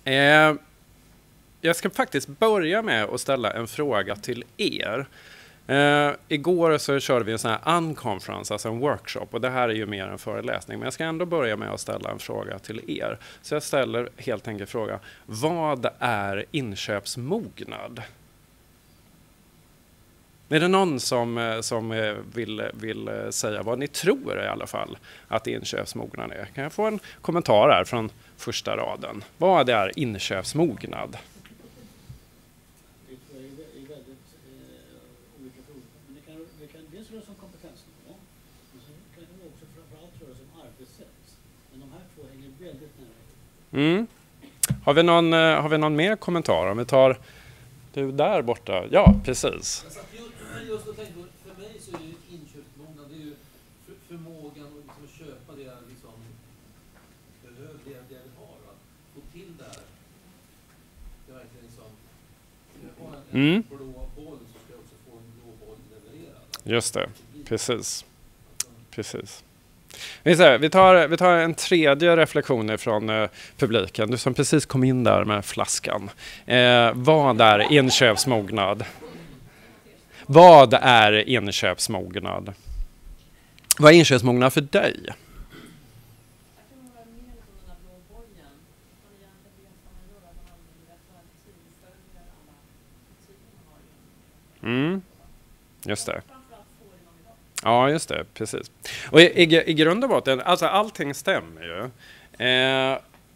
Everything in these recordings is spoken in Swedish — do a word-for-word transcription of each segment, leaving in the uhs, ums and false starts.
Eh, jag ska faktiskt börja med att ställa en fråga till er. Eh, igår så körde vi en sån här unconference, alltså en workshop, och det här är ju mer en föreläsning, men jag ska ändå börja med att ställa en fråga till er. Så jag ställer helt enkelt frågan: vad är inköpsmognad? Är det någon som, som vill, vill säga vad ni tror i alla fall att inköpsmognad är? Kan jag få en kommentar här från första raden? Vad är inköpsmognad? Mm. Har vi någon, har vi någon mer kommentar? Om vi tar du där borta. Ja, precis. Just att tänka, för mig så är ju inköpsmognad, det är ju för, förmågan att liksom köpa det jag liksom behöver, det, det jag vill ha. Att få till det här. Det är verkligen liksom, jag har en, mm. en blå boll så ska jag också få en blå boll levererad. Just det, precis. Precis. Vi tar, vi tar en tredje reflektion från eh, publiken. Du som precis kom in där med flaskan. Eh, vad är inköpsmognad? Vad är inköpsmognad? Vad är inköpsmognad för dig? Mm, just det. Ja, just det, precis. Och i, i, i grund och botten, alltså allting stämmer ju. Eh,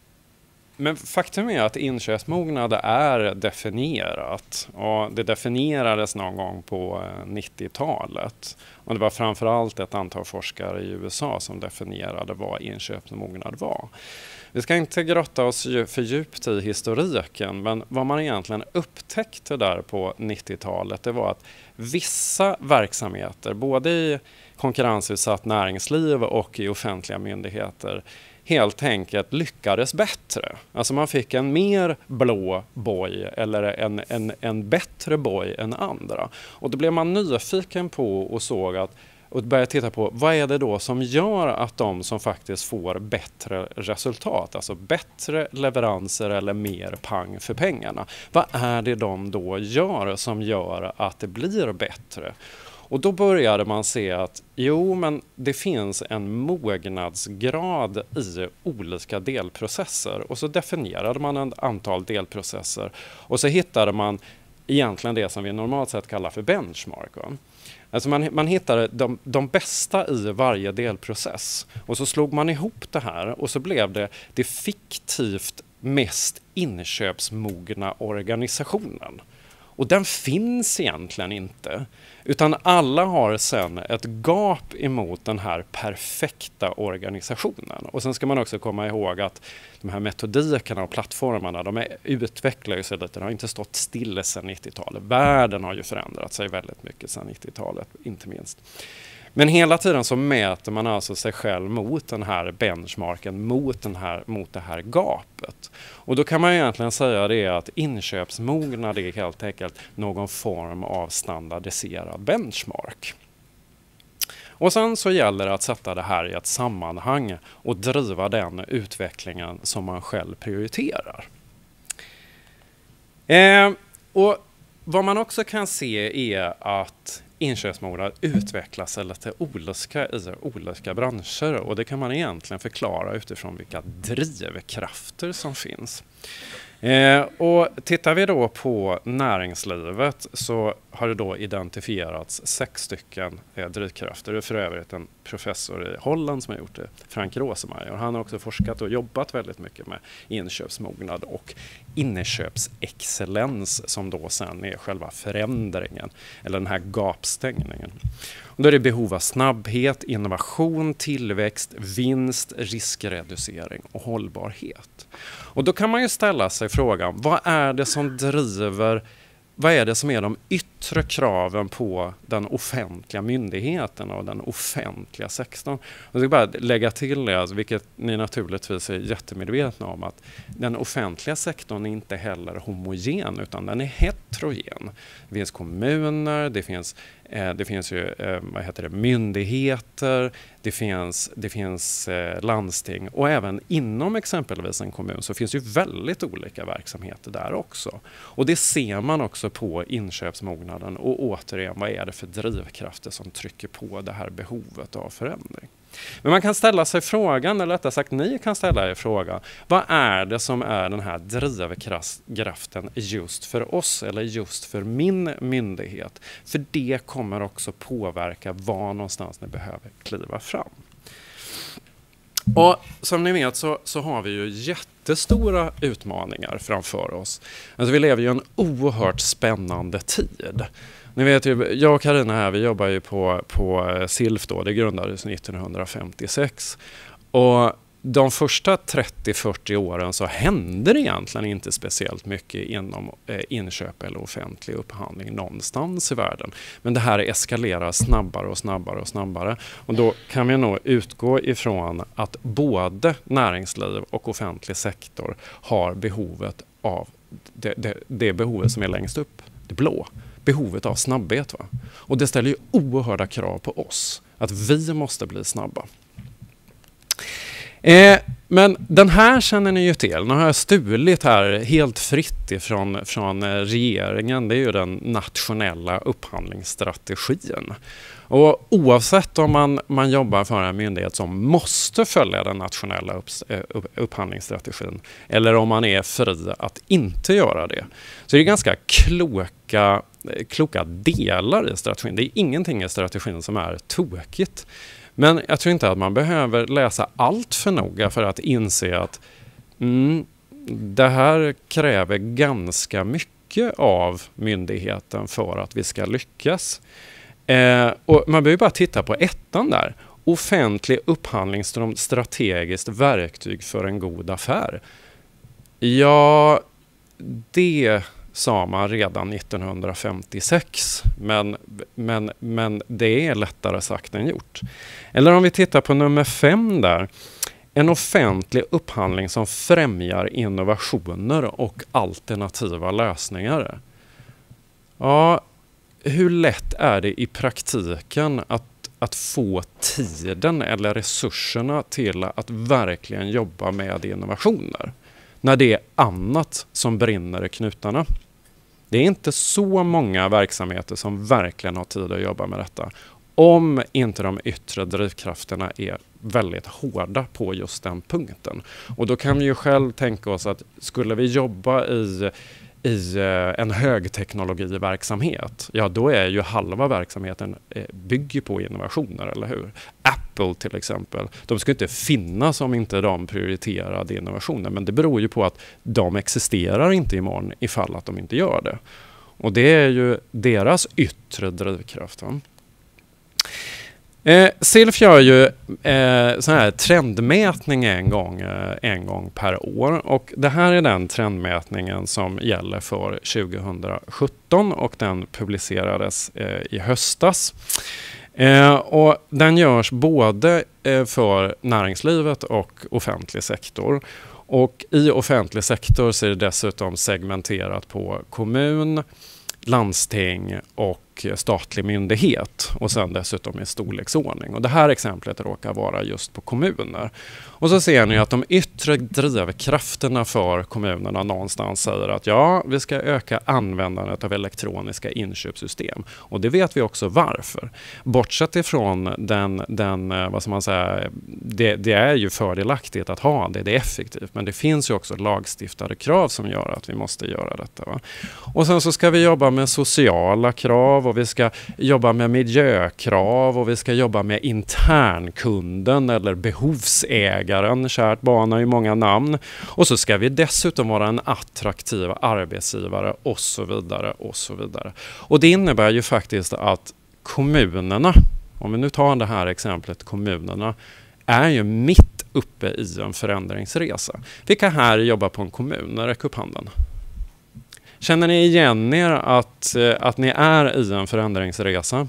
men faktum är att inköpsmognad är definierat. Och det definierades någon gång på nittiotalet. Och det var framförallt ett antal forskare i U S A som definierade vad inköpsmognad var. Vi ska inte grotta oss för djupt i historiken, men vad man egentligen upptäckte där på nittiotalet, det var att vissa verksamheter, både i konkurrensutsatt näringsliv och i offentliga myndigheter, helt enkelt lyckades bättre. Alltså man fick en mer blå boj eller en, en, en bättre boj än andra. Och då blev man nyfiken på och såg att och började titta på vad är det då som gör att de som faktiskt får bättre resultat, alltså bättre leveranser eller mer pang för pengarna, vad är det de då gör som gör att det blir bättre? Och då började man se att jo, men det finns en mognadsgrad i olika delprocesser, och så definierade man ett antal delprocesser och så hittade man egentligen det som vi normalt sett kallar för benchmark. Va? Alltså man, man hittade de, de bästa i varje delprocess och så slog man ihop det här och så blev det det fiktivt mest inköpsmogna organisationen. Och den finns egentligen inte, utan alla har sedan ett gap emot den här perfekta organisationen. Och sen ska man också komma ihåg att de här metodikerna och plattformarna, de är, utvecklar ju sig lite, de har inte stått still sedan nittiotalet. Världen har ju förändrat sig väldigt mycket sedan nittiotalet, inte minst. Men hela tiden så mäter man alltså sig själv mot den här benchmarken, mot, den här, mot det här gapet. Och då kan man egentligen säga det att inköpsmognad är helt enkelt någon form av standardiserad benchmark. Och sen så gäller det att sätta det här i ett sammanhang och driva den utvecklingen som man själv prioriterar. Eh, och vad man också kan se är att inköpsmognad utvecklas lite olika i olika branscher, och det kan man egentligen förklara utifrån vilka drivkrafter som finns. Eh, och tittar vi då på näringslivet så har det då identifierats sex stycken eh, drivkrafter. Det är för övrigt en professor i Holland som har gjort det, Frank Rosemeyer. Han har också forskat och jobbat väldigt mycket med inköpsmognad och inköpsexcellens, som då sen är själva förändringen eller den här gapstängningen. Och då är det behov av snabbhet, innovation, tillväxt, vinst, riskreducering och hållbarhet. Och då kan man ju ställa sig frågan, vad är det som driver, vad är det som är de yttre kraven på den offentliga myndigheten och den offentliga sektorn? Jag ska bara lägga till det, alltså, vilket ni naturligtvis är jättemedvetna om, att den offentliga sektorn är inte heller homogen, utan den är heterogen. heterogen. Det finns kommuner, det finns, eh, det finns ju, eh, vad heter det, myndigheter, det finns, det finns eh, landsting och även inom exempelvis en kommun så finns ju väldigt olika verksamheter där också. Och det ser man också på inköpsmognaden och återigen, vad är det för drivkrafter som trycker på det här behovet av förändring? Men man kan ställa sig frågan, eller rättare sagt ni kan ställa er frågan, vad är det som är den här drivkraften just för oss eller just för min myndighet? För det kommer också påverka var någonstans ni behöver kliva fram. Och som ni vet så, så har vi ju jättestora utmaningar framför oss. Alltså vi lever ju en oerhört spännande tid. Ni vet ju, jag och Carina här, vi jobbar ju på, på S I L F då, det grundades nittonhundrafemtiosex. Och de första trettio till fyrtio åren så hände det egentligen inte speciellt mycket inom eh, inköp eller offentlig upphandling någonstans i världen. Men det här eskalerar snabbare och snabbare och snabbare. Och då kan vi nog utgå ifrån att både näringsliv och offentlig sektor har behovet av det, det, det behovet som är längst upp, det blå. Behovet av snabbhet. Va? Och det ställer ju oerhörda krav på oss. Att vi måste bli snabba. Eh, men den här känner ni ju till. Nu har jag stulit här helt fritt ifrån från regeringen. Det är ju den nationella upphandlingsstrategin. Och oavsett om man, man jobbar för en myndighet som måste följa den nationella upp, upp, upphandlingsstrategin eller om man är fri att inte göra det, så är det ganska kloka, kloka delar i strategin. Det är ingenting i strategin som är tokigt. Men jag tror inte att man behöver läsa allt för noga för att inse att mm, det här kräver ganska mycket av myndigheten för att vi ska lyckas. Eh, och man behöver bara titta på ettan där. Offentlig upphandling som strategiskt verktyg för en god affär. Ja, det sa man redan nittonhundrafemtiosex. Men, men, men det är lättare sagt än gjort. Eller om vi tittar på nummer fem där. En offentlig upphandling som främjar innovationer och alternativa lösningar. Ja, hur lätt är det i praktiken att, att få tiden eller resurserna till att verkligen jobba med innovationer? När det är annat som brinner i knutarna. Det är inte så många verksamheter som verkligen har tid att jobba med detta. Om inte de yttre drivkrafterna är väldigt hårda på just den punkten. Och då kan vi ju själv tänka oss att skulle vi jobba i i en högteknologiverksamhet, ja då är ju halva verksamheten bygger på innovationer, eller hur? Apple till exempel, de skulle inte finnas om inte de prioriterade innovationer, men det beror ju på att de existerar inte imorgon ifall att de inte gör det. Och det är ju deras yttre drivkraft. Va? Eh, S I L F gör ju eh, sån här trendmätning en gång, eh, en gång per år, och det här är den trendmätningen som gäller för tjugosjutton och den publicerades eh, i höstas. Eh, och den görs både eh, för näringslivet och offentlig sektor. Och i offentlig sektor så är det dessutom segmenterat på kommun, landsting och statlig myndighet och sen dessutom i storleksordning. Och det här exemplet råkar vara just på kommuner. Och så ser ni att de yttre drivkrafterna för kommunerna någonstans säger att ja, vi ska öka användandet av elektroniska inköpssystem. Och det vet vi också varför. Bortsett ifrån den, den vad ska man säga, det, det är ju fördelaktigt att ha det, det är effektivt. Men det finns ju också lagstiftade krav som gör att vi måste göra detta. Va? Och sen så ska vi jobba med sociala krav och vi ska jobba med miljökrav och vi ska jobba med internkunden eller behovsägaren, kärt barn har ju många namn. Och så ska vi dessutom vara en attraktiv arbetsgivare och så vidare och så vidare. Och det innebär ju faktiskt att kommunerna, om vi nu tar det här exemplet, kommunerna är ju mitt uppe i en förändringsresa. Vilka här jobbar på en kommun? Räck upp handen. Känner ni igen er att, att ni är i en förändringsresa?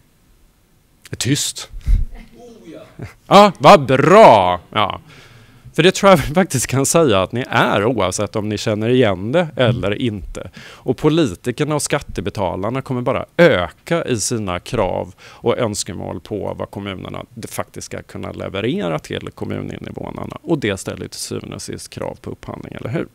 Tyst. Oh, ja. Ja, vad bra. Ja. För det tror jag faktiskt kan säga att ni är, oavsett om ni känner igen det eller inte. Och politikerna och skattebetalarna kommer bara öka i sina krav och önskemål på vad kommunerna faktiskt ska kunna leverera till kommuninvånarna. Och det ställer till syvende och sist krav på upphandling, eller hur?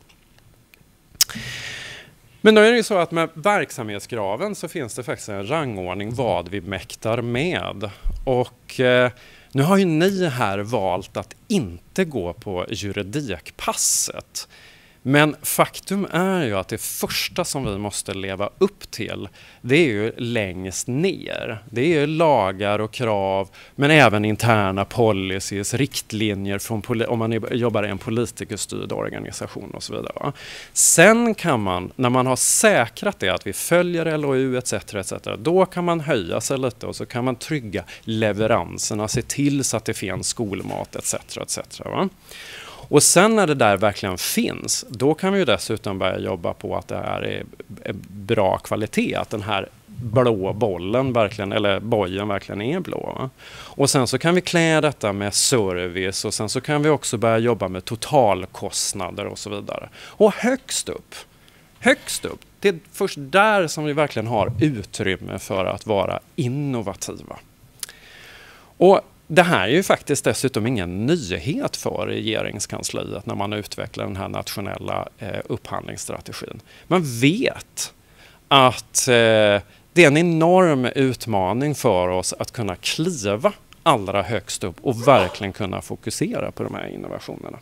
Men då är det ju så att med verksamhetskraven så finns det faktiskt en rangordning vad vi mäktar med. Och eh, nu har ju ni här valt att inte gå på juridikpasset. Men faktum är ju att det första som vi måste leva upp till, det är ju längst ner. Det är ju lagar och krav, men även interna policies, riktlinjer från poli- om man jobbar i en politikerstyrd organisation och så vidare. Va? Sen kan man, när man har säkrat det att vi följer L O U et cetera et cetera, då kan man höja sig lite och så kan man trygga leveranserna, se till så att det finns skolmat et cetera et cetera. Va? Och sen när det där verkligen finns, då kan vi ju dessutom börja jobba på att det här är bra kvalitet, att den här blå bollen verkligen, eller bojen verkligen är blå. Va? Och sen så kan vi klä detta med service och sen så kan vi också börja jobba med totalkostnader och så vidare. Och högst upp, högst upp, det är först där som vi verkligen har utrymme för att vara innovativa. Och det här är ju faktiskt dessutom ingen nyhet för regeringskansliet när man utvecklar den här nationella eh, upphandlingsstrategin. Man vet att eh, det är en enorm utmaning för oss att kunna kliva allra högst upp och verkligen kunna fokusera på de här innovationerna.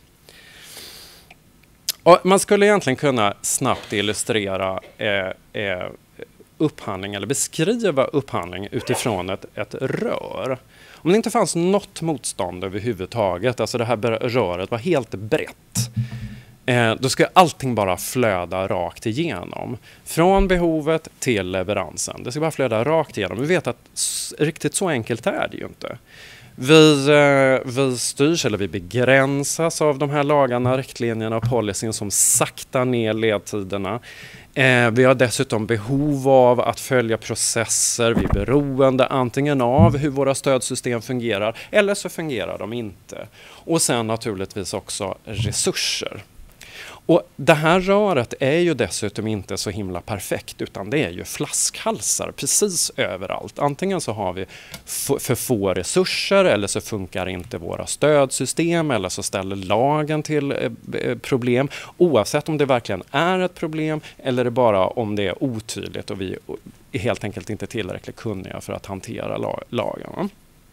Och man skulle egentligen kunna snabbt illustrera eh, eh, upphandling eller beskriva upphandling utifrån ett, ett rör. Om det inte fanns något motstånd överhuvudtaget, alltså det här röret var helt brett, eh, då ska allting bara flöda rakt igenom. Från behovet till leveransen. Det ska bara flöda rakt igenom. Vi vet att s- riktigt så enkelt är det ju inte. Vi, eh, vi styrs eller vi begränsas av de här lagarna, riktlinjerna och policyn som saktar ner ledtiderna. Eh, vi har dessutom behov av att följa processer. Vi är beroende antingen av hur våra stödsystem fungerar eller så fungerar de inte. Och sen naturligtvis också resurser. Och det här röret är ju dessutom inte så himla perfekt, utan det är ju flaskhalsar precis överallt. Antingen så har vi f- för få resurser eller så funkar inte våra stödsystem eller så ställer lagen till eh, problem. Oavsett om det verkligen är ett problem eller bara om det är otydligt och vi är helt enkelt inte tillräckligt kunniga för att hantera la- lagen.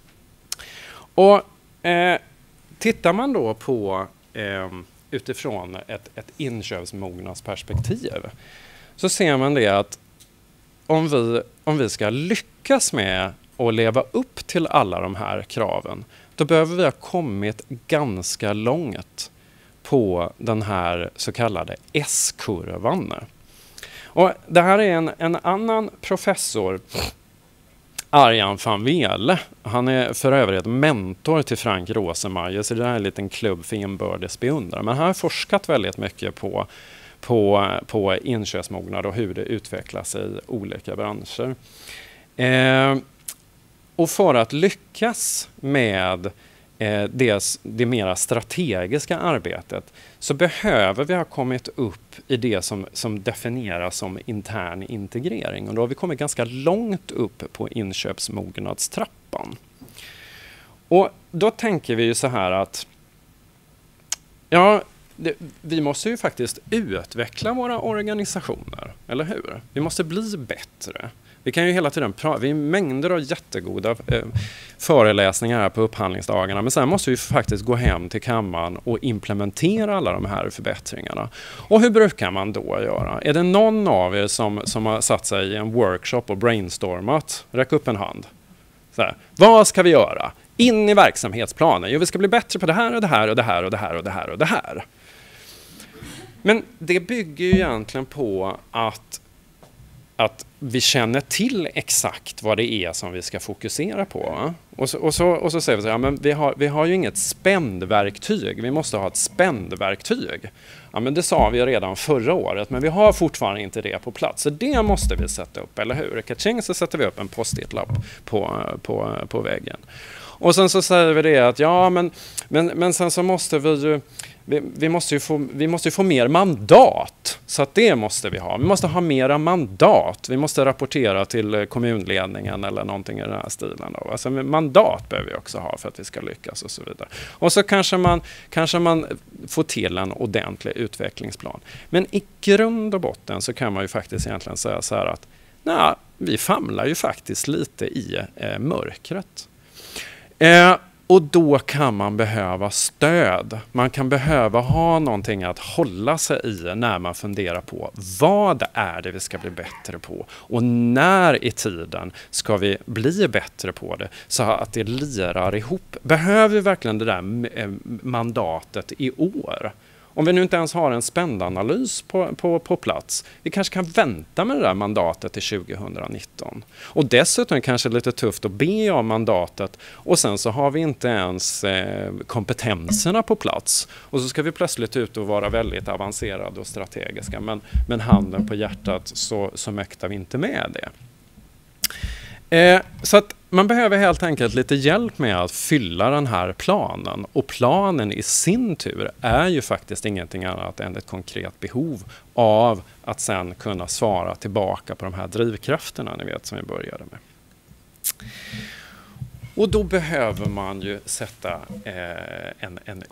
Och eh, tittar man då på eh, utifrån ett, ett inköpsmognadsperspektiv så ser man det att om vi, om vi ska lyckas med att leva upp till alla de här kraven, då behöver vi ha kommit ganska långt på den här så kallade S-kurvan. Och det här är en, en annan professor, Arjan van Wele. Han är för övrigt mentor till Frank Rosemeyer, så det här är en liten klubb för inbördes beundrare. Men han har forskat väldigt mycket på, på, på inköpsmognad och hur det utvecklas i olika branscher. Eh, och för att lyckas med eh, det, det mera strategiska arbetet så behöver vi ha kommit upp i det som, som definieras som intern integrering. Och då har vi kommit ganska långt upp på inköpsmognadstrappan. Och då tänker vi ju så här att ja, det, vi måste ju faktiskt utveckla våra organisationer, eller hur? Vi måste bli bättre. Vi kan ju hela tiden prata, vi har mängder av jättegoda eh, föreläsningar här på upphandlingsdagarna, men sen måste vi faktiskt gå hem till kammaren och implementera alla de här förbättringarna. Och hur brukar man då göra? Är det någon av er som, som har satt sig i en workshop och brainstormat? Räck upp en hand. Så här, vad ska vi göra? In i verksamhetsplanen. Jo, vi ska bli bättre på det här och det här och det här och det här och det här och det här. Men det bygger ju egentligen på att att vi känner till exakt vad det är som vi ska fokusera på. Och så, och så, och så säger vi så här, men vi har, vi har ju inget spändverktyg, vi måste ha ett spändverktyg. Ja, men det sa vi redan förra året, men vi har fortfarande inte det på plats. Så det måste vi sätta upp, eller hur? Kaching, så sätter vi upp en post-it-lapp på, på, på väggen. Och sen så säger vi det att ja, men, men, men sen så måste vi ju vi, vi, måste ju få, vi måste ju få mer mandat. Så att det måste vi ha. Vi måste ha mera mandat. Vi måste rapportera till kommunledningen eller någonting i den här stilen. Då. Alltså mandat behöver vi också ha för att vi ska lyckas och så vidare. Och så kanske man, kanske man får till en ordentlig utvecklingsplan. Men i grund och botten så kan man ju faktiskt egentligen säga så här att nej, vi famlar ju faktiskt lite i eh, mörkret. Eh, och då kan man behöva stöd. Man kan behöva ha någonting att hålla sig i när man funderar på vad är det vi ska bli bättre på. Och när i tiden ska vi bli bättre på det så att det lirar ihop. Behöver vi verkligen det där eh, mandatet i år? Om vi nu inte ens har en spändanalys på, på, på plats, vi kanske kan vänta med det där mandatet till tjugonitton. Och dessutom kanske lite tufft att be om mandatet och sen så har vi inte ens eh, kompetenserna på plats. Och så ska vi plötsligt ut och vara väldigt avancerade och strategiska, men, men handen på hjärtat så, så mäktar vi inte med det. Eh, så att man behöver helt enkelt lite hjälp med att fylla den här planen. Och planen i sin tur är ju faktiskt ingenting annat än ett konkret behov av att sen kunna svara tillbaka på de här drivkrafterna ni vet som vi började med. Och då behöver man ju sätta eh, en, en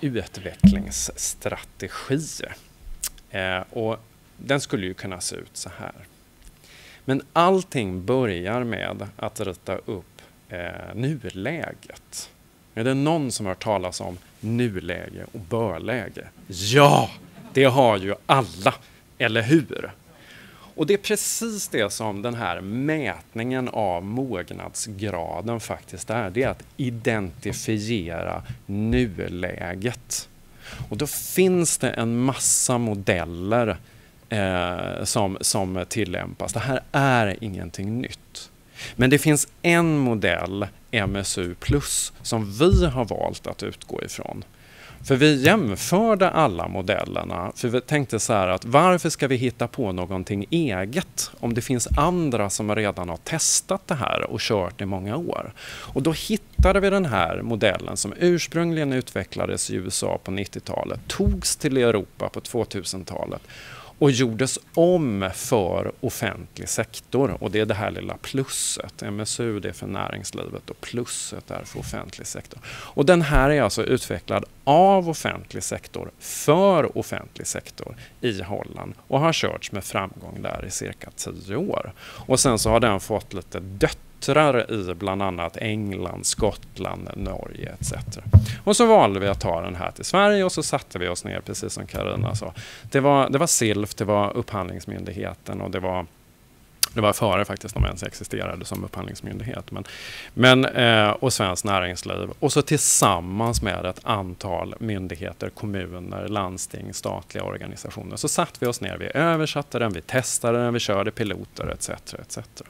utvecklingsstrategi. Eh, och den skulle ju kunna se ut så här. Men allting börjar med att rita upp eh, nuläget. Är det någon som har hört talas om nuläge och börläge? Ja, det har ju alla, eller hur? Och det är precis det som den här mätningen av mognadsgraden faktiskt är. Det är att identifiera nuläget. Och då finns det en massa modeller Eh, som, som tillämpas. Det här är ingenting nytt. Men det finns en modell, M S U plus, som vi har valt att utgå ifrån. För vi jämförde alla modellerna. För vi tänkte så här att varför ska vi hitta på någonting eget om det finns andra som redan har testat det här och kört i många år. Och då hittade vi den här modellen som ursprungligen utvecklades i U S A på nittiotalet, togs till Europa på tvåtusentalet och gjordes om för offentlig sektor. Och det är det här lilla plusset. M S U det är för näringslivet och plusset är för offentlig sektor. Och den här är alltså utvecklad av offentlig sektor för offentlig sektor i Holland. Och har körts med framgång där i cirka tio år. Och sen så har den fått lite dött i bland annat England, Skottland, Norge et cetera. Och så valde vi att ta den här till Sverige och så satte vi oss ner precis som Carina sa. Det var, det var S I L F, det var Upphandlingsmyndigheten och det var, det var före faktiskt de ens existerade som upphandlingsmyndighet. Men, men, eh, och Svenskt Näringsliv. Och så tillsammans med ett antal myndigheter, kommuner, landsting, statliga organisationer så satte vi oss ner, vi översatte den, vi testade den, vi körde piloter et cetera et cetera.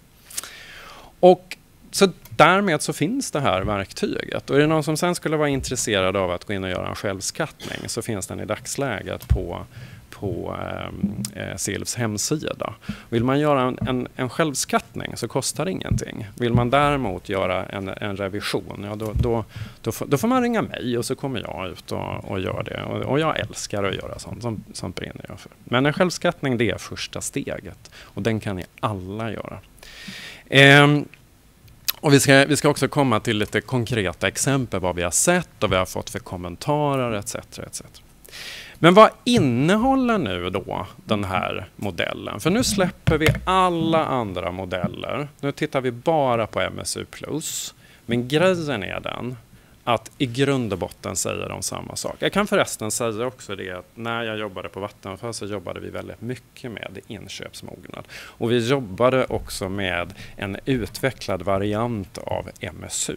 Och så därmed så finns det här verktyget. Och är det någon som sen skulle vara intresserad av att gå in och göra en självskattning så finns den i dagsläget på, på eh, S I L Fs hemsida. Vill man göra en, en, en självskattning så kostar det ingenting. Vill man däremot göra en, en revision, ja då, då, då, får, då får man ringa mig och så kommer jag ut och, och gör det. Och, och jag älskar att göra sånt, som, som brinner jag för. Men en självskattning det är första steget och den kan ni alla göra. Eh, och vi ska, vi ska också komma till lite konkreta exempel vad vi har sett och vi har fått för kommentarer et cetera et cetera. Men vad innehåller nu då den här modellen? För nu släpper vi alla andra modeller. Nu tittar vi bara på M S U plus. Men grejen är den att i grund och botten säger de samma sak. Jag kan förresten säga också det att när jag jobbade på Vattenfall så jobbade vi väldigt mycket med inköpsmognad. Och vi jobbade också med en utvecklad variant av M S U.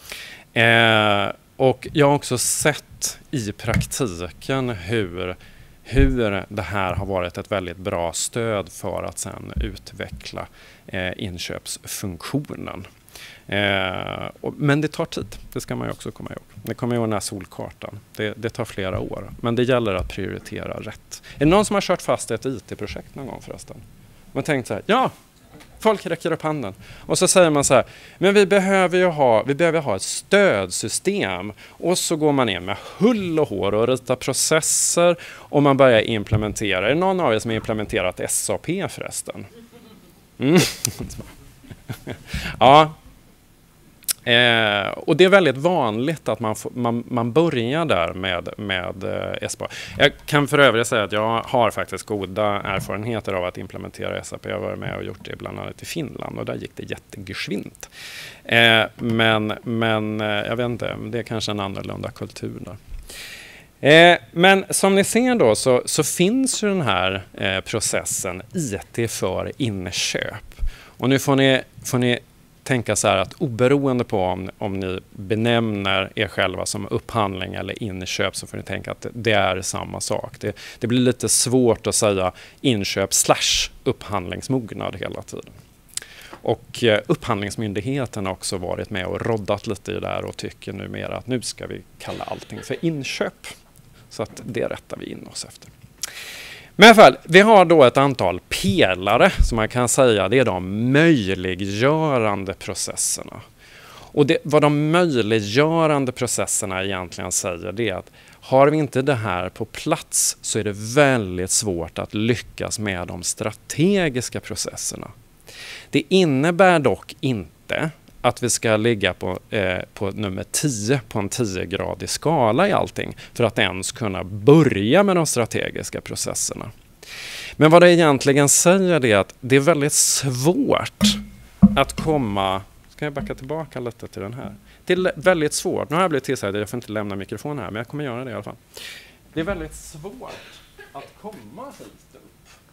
Eh, och jag har också sett i praktiken hur, hur det här har varit ett väldigt bra stöd för att sedan utveckla eh, inköpsfunktionen. Eh, och, men det tar tid, det ska man ju också komma ihåg. Det kommer ihåg den här solkartan. Det, det tar flera år, men det gäller att prioritera rätt. Är det någon som har kört fast ett I T-projekt någon gång förresten? Man tänkte så här, ja, Folk räcker upp handen. Och så säger man så här, men vi behöver ju ha, vi behöver ha ett stödsystem. Och så går man in med hull och hår och ritar processer och man börjar implementera. Är det någon av er som har implementerat S A P förresten? Mm. Ja. Eh, och det är väldigt vanligt att man, får, man, man börjar där med, med eh, S A P. Jag kan för övrigt säga att jag har faktiskt goda erfarenheter av att implementera S A P. Jag var med och gjort det bland annat i Finland och där gick det jättegeschwint. Eh, men men eh, jag vet inte, det är kanske en annorlunda kultur där. Eh, men som ni ser då så, så finns ju den här eh, processen I T för inköp. Och nu får ni, får ni tänka så här att oberoende på om, om ni benämner er själva som upphandling eller inköp så får ni tänka att det är samma sak. Det, det blir lite svårt att säga inköp slash upphandlingsmognad hela tiden. Och eh, upphandlingsmyndigheten har också varit med och roddat lite i det här och tycker numera att nu ska vi kalla allting för inköp. Så att det rättar vi in oss efter. Men i alla fall, vi har då ett antal pelare som man kan säga det är de möjliggörande processerna. Och det, vad de möjliggörande processerna egentligen säger det är att har vi inte det här på plats så är det väldigt svårt att lyckas med de strategiska processerna. Det innebär dock inte att vi ska ligga på, eh, på nummer tio på en tio-gradig skala i allting för att ens kunna börja med de strategiska processerna. Men vad det egentligen säger är att det är väldigt svårt att komma... Ska jag backa tillbaka lite till den här? Det är väldigt svårt. Nu har jag blivit tillsagd att jag får inte lämna mikrofonen här, men jag kommer göra det i alla fall. Det är väldigt svårt att komma hit upp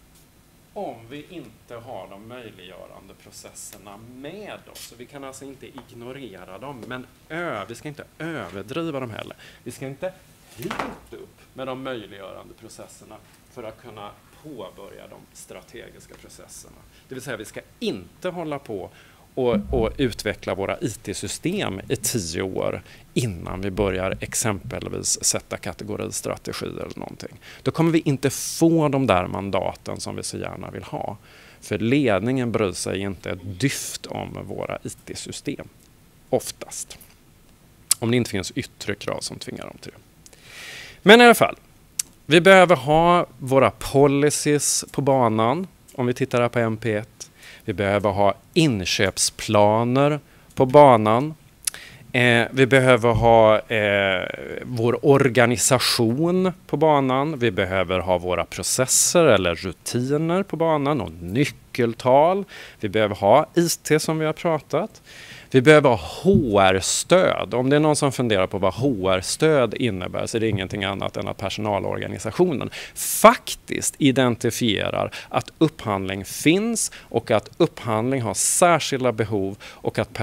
om vi inte har de möjliggörande processerna med oss. Så vi kan alltså inte ignorera dem, men ö, vi ska inte överdriva dem heller. Vi ska inte hit upp med de möjliggörande processerna för att kunna påbörja de strategiska processerna. Det vill säga vi ska inte hålla på och, och utveckla våra I T-system i tio år innan vi börjar exempelvis sätta kategoristrategier eller någonting. Då kommer vi inte få de där mandaten som vi så gärna vill ha. För ledningen bryr sig inte ett dyft om våra I T-system. Oftast. Om det inte finns yttre krav som tvingar dem till det. Men i alla fall. Vi behöver ha våra policies på banan. Om vi tittar här på M P ett. Vi behöver ha inköpsplaner på banan. Eh, vi behöver ha eh, vår organisation på banan. Vi behöver ha våra processer eller rutiner på banan och nyckeltal. Vi behöver ha I T som vi har pratat. Vi behöver ha H R-stöd. Om det är någon som funderar på vad H R-stöd innebär så är det ingenting annat än att personalorganisationen faktiskt identifierar att upphandling finns och att upphandling har särskilda behov och att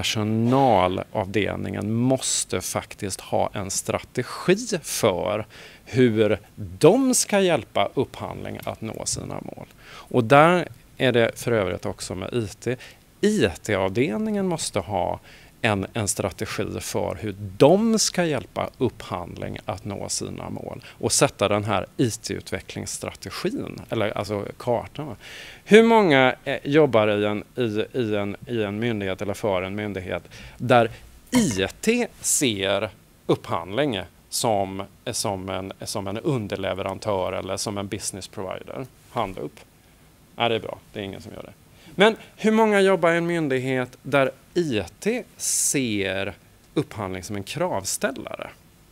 personalavdelningen måste faktiskt ha en strategi för hur de ska hjälpa upphandling att nå sina mål. Och där är det för övrigt också med I T. I T-avdelningen måste ha en, en strategi för hur de ska hjälpa upphandling att nå sina mål och sätta den här I T-utvecklingsstrategin, eller alltså kartan. Hur många eh, jobbar i en, i, i, en, i en myndighet eller för en myndighet där I T ser upphandling som, som, en, som en underleverantör eller som en business provider? Hand upp. Ja, det är bra. Det är ingen som gör det. Men hur många jobbar i en myndighet där I T ser upphandling som en kravställare?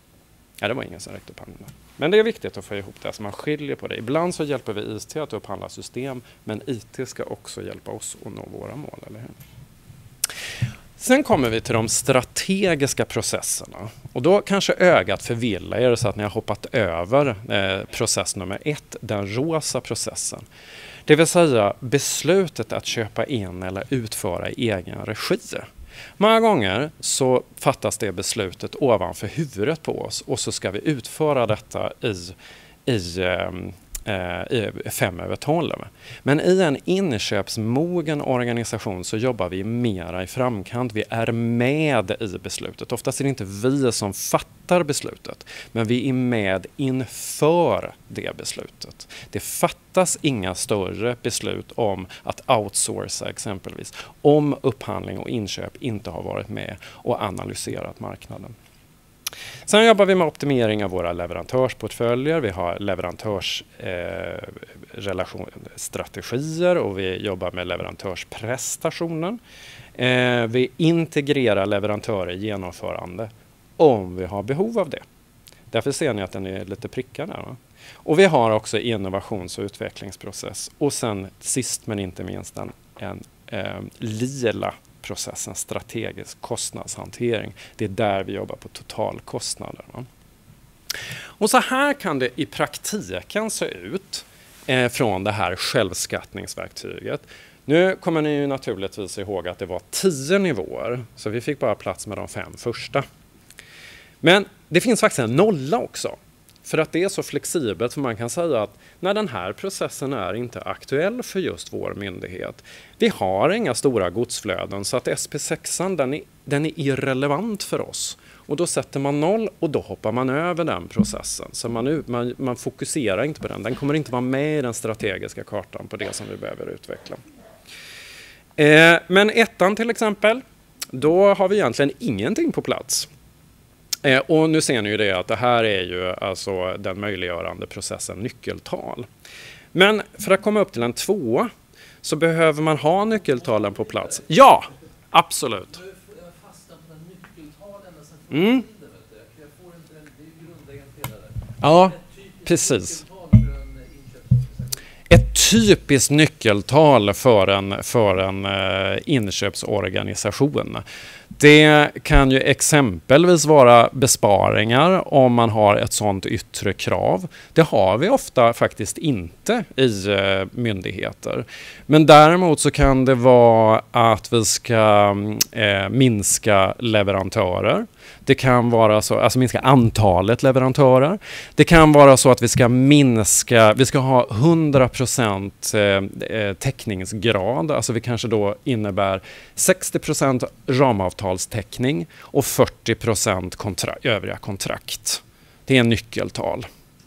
Ja, det var ingen som räckte upp handen. Men det är viktigt att få ihop det, så man skiljer på det. Ibland så hjälper vi I T att upphandla system, men I T ska också hjälpa oss att nå våra mål, eller hur? Sen kommer vi till de strategiska processerna. Och då kanske ögat förvillar er så att ni har hoppat över eh, process nummer ett, den rosa processen. Det vill säga beslutet att köpa in eller utföra i egen regi. Många gånger så fattas det beslutet ovanför huvudet på oss och så ska vi utföra detta i, i, fem över tolv. Men i en inköpsmogen organisation så jobbar vi mera i framkant. Vi är med i beslutet. Oftast är det inte vi som fattar beslutet, men vi är med inför det beslutet. Det fattas inga större beslut om att outsourca exempelvis, om upphandling och inköp inte har varit med och analyserat marknaden. Sen jobbar vi med optimering av våra leverantörsportföljer. Vi har leverantörsstrategier eh, och vi jobbar med leverantörsprestationen. Eh, vi integrerar leverantörer i genomförande om vi har behov av det. Därför ser ni att den är lite prickad där. Va? Och vi har också innovations- och utvecklingsprocess. Och sen sist men inte minst en, en eh, lila processen, strategisk kostnadshantering. Det är där vi jobbar på totalkostnader. Va? Och så här kan det i praktiken se ut eh, från det här självskattningsverktyget. Nu kommer ni ju naturligtvis ihåg att det var tio nivåer, så vi fick bara plats med de fem första. Men det finns faktiskt en nolla också. För att det är så flexibelt, för man kan säga att när den här processen är inte aktuell för just vår myndighet. Vi har inga stora godsflöden, så att S P sex den är, den är irrelevant för oss. Och då sätter man noll och då hoppar man över den processen. Så man, man, man fokuserar inte på den. Den kommer inte vara med i den strategiska kartan på det som vi behöver utveckla. Eh, men ettan till exempel, då har vi egentligen ingenting på plats. Eh, och nu ser ni ju det att det här är ju alltså den möjliggörande processen nyckeltal. Men för att komma upp till en tvåa så behöver man ha nyckeltalen på plats. Ja, absolut. Mm. Ja, precis. Ett typiskt nyckeltal för en, för en uh, inköpsorganisation. Det kan ju exempelvis vara besparingar om man har ett sådant yttre krav. Det har vi ofta faktiskt inte i uh, myndigheter. Men däremot så kan det vara att vi ska uh, minska leverantörer. Det kan vara så, alltså minska antalet leverantörer. Det kan vara så att vi ska minska, vi ska ha hundra procent täckningsgrad. Alltså vi kanske då innebär sextio procent ramavtalstäckning och fyrtio procent kontra- övriga kontrakt. Det är en nyckeltal.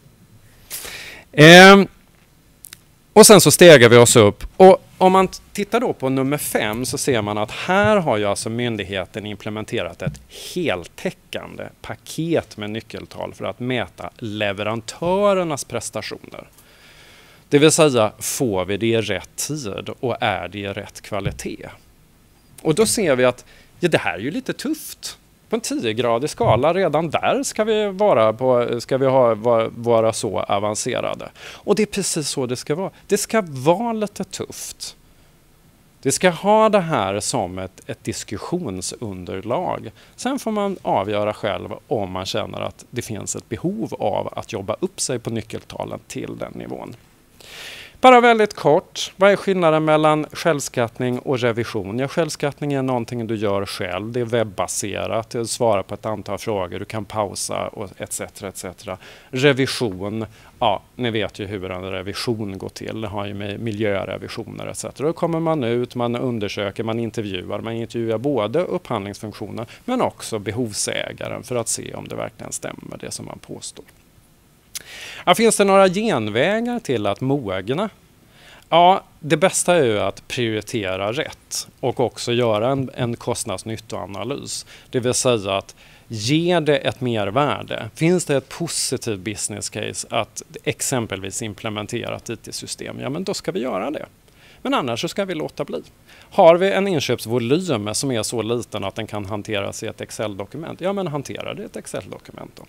Eh, och sen så stegar vi oss upp. Och om man tittar då på nummer fem så ser man att här har ju alltså myndigheten implementerat ett heltäckande paket med nyckeltal för att mäta leverantörernas prestationer. Det vill säga, får vi det i rätt tid och är det i rätt kvalitet? Och då ser vi att ja, det här är ju lite tufft. På en tio-gradig skala, redan där ska vi vara, på, ska vi ha, vara, vara så avancerade. Och det är precis så det ska vara. Det ska vara lite tufft. Det ska ha det här som ett, ett diskussionsunderlag. Sen får man avgöra själv om man känner att det finns ett behov av att jobba upp sig på nyckeltalen till den nivån. Bara väldigt kort, vad är skillnaden mellan självskattning och revision? Ja, självskattning är någonting du gör själv, det är webbaserat, du svarar på ett antal frågor, du kan pausa och et cetera et cetera. Revision, ja, ni vet ju hur en revision går till, det har ju med miljörevisioner et cetera. Då kommer man ut, man undersöker, man intervjuar, man intervjuar både upphandlingsfunktioner men också behovsägaren för att se om det verkligen stämmer det som man påstår. Ja, finns det några genvägar till att mogna? Ja, det bästa är ju att prioritera rätt och också göra en, en kostnadsnyttoanalys. Det vill säga att ge det ett mervärde. Finns det ett positivt business case att exempelvis implementera ett I T-system? Ja, men då ska vi göra det. Men annars så ska vi låta bli. Har vi en inköpsvolym som är så liten att den kan hanteras i ett Excel-dokument? Ja, men hantera det i ett Excel-dokument då.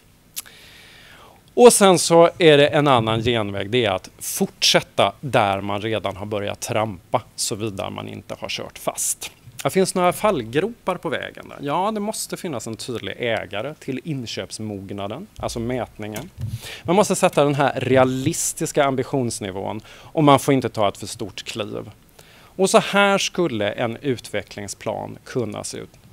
Och sen så är det en annan genväg, det är att fortsätta där man redan har börjat trampa såvida man inte har kört fast. Det finns några fallgropar på vägen där. Ja, det måste finnas en tydlig ägare till inköpsmognaden, alltså mätningen. Man måste sätta den här realistiska ambitionsnivån och man får inte ta ett för stort kliv. Och så här skulle en utvecklingsplan kunna se ut.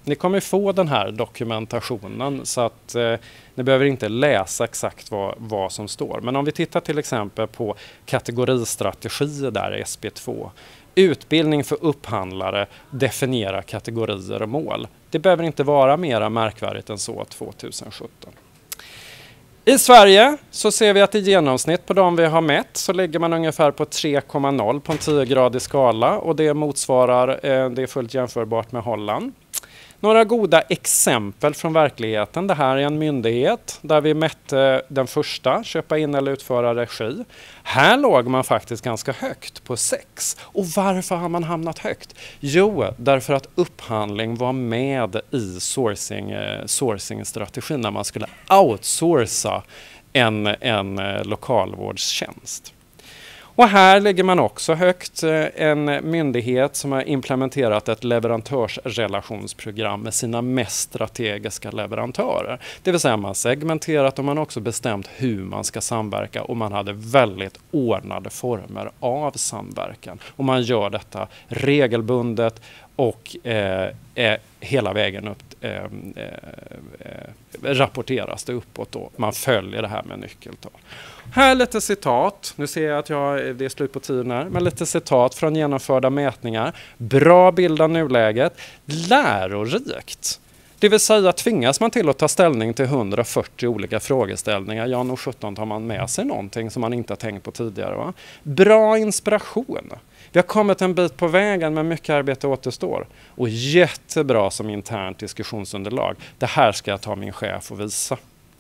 Ni kommer få den här dokumentationen så att eh, ni behöver inte läsa exakt vad, vad som står. Men om vi tittar till exempel på kategoristrategier där i S P två. Utbildning för upphandlare, definiera kategorier och mål. Det behöver inte vara mera märkvärdigt än så tjugohundrasjutton. I Sverige så ser vi att i genomsnitt på de vi har mätt så ligger man ungefär på tre komma noll på en tio-gradig skala och det motsvarar, eh, det är fullt jämförbart med Holland. Några goda exempel från verkligheten. Det här är en myndighet där vi mätte den första, köpa in eller utföra regi. Här låg man faktiskt ganska högt på sex. Och varför har man hamnat högt? Jo, därför att upphandling var med i sourcing, eh, sourcing-strategin när man skulle outsourca en, en eh, lokalvårdstjänst. Och här ligger man också högt, en myndighet som har implementerat ett leverantörsrelationsprogram med sina mest strategiska leverantörer. Det vill säga man segmenterat och man har också bestämt hur man ska samverka och man hade väldigt ordnade former av samverkan. Och man gör detta regelbundet och eh, eh, hela vägen upp eh, eh, rapporteras det uppåt då. Man följer det här med nyckeltal. Här lite citat. Nu ser jag att jag, det är slut på tiden här. Men lite citat från genomförda mätningar. Bra bild av nuläget. Lärorikt. Det vill säga tvingas man till att ta ställning till hundrafyrtio olika frågeställningar. Ja, nog sjutton tar man med sig någonting som man inte har tänkt på tidigare. Va? Bra inspiration. Vi har kommit en bit på vägen men mycket arbete återstår. Och jättebra som internt diskussionsunderlag. Det här ska jag ta min chef och visa.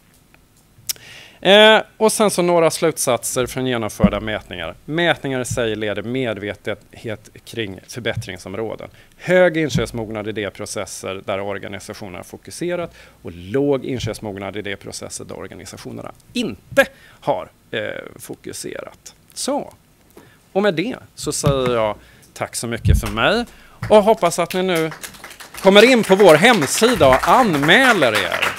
Eh, och sen så några slutsatser från genomförda mätningar. Mätningar i sig leder medvetenhet kring förbättringsområden. Hög inköpsmognad idéprocesser där organisationerna har fokuserat och låg inköpsmognad idéprocesser där organisationerna inte har eh, fokuserat. Så, och med det så säger jag tack så mycket för mig och hoppas att ni nu kommer in på vår hemsida och anmäler er.